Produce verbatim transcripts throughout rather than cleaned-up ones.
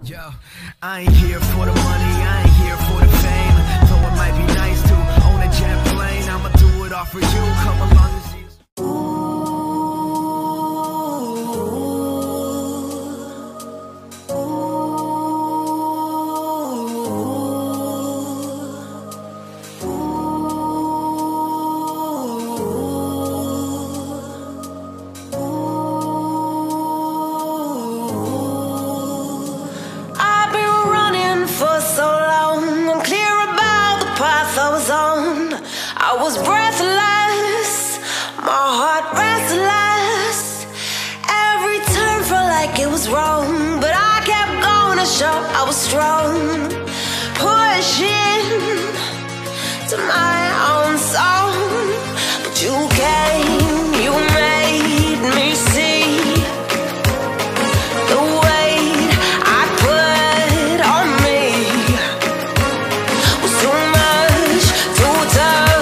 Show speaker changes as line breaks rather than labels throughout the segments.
Yo, I ain't here for the money, I ain't here for the fame. Though it might be nice to own a jet plane, I'ma do it all for you, come along and see.
I was breathless, my heart restless. Every turn felt like it was wrong, but I kept going to show I was strong. Pushing to my own song, but you came, you made me see the weight I put on me was too much, too tough.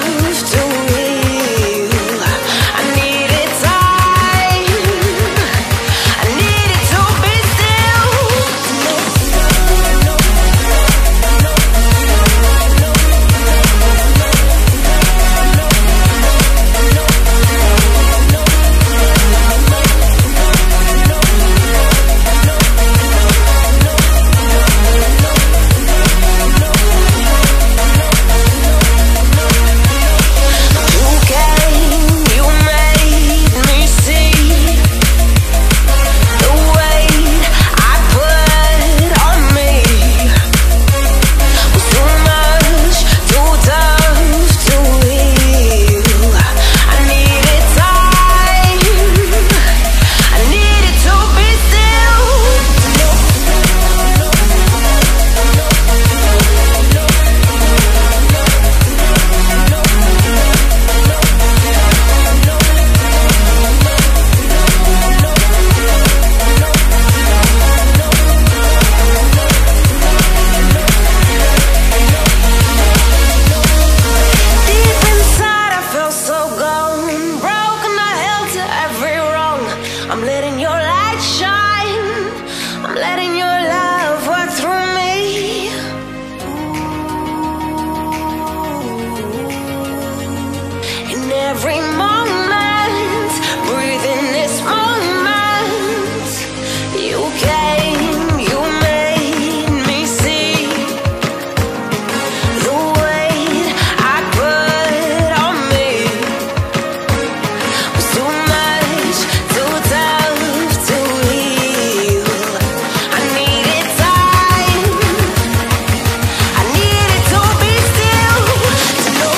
I'm letting your light shine, I'm letting your love work through me. In every moment, breathe in this moment. You came, you made me see the weight I put on me was too much, too tough to heal. I needed time, I needed to be still, to know.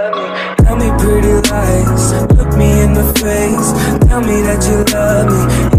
Tell me pretty lies, look me in the face. Tell me that you love me,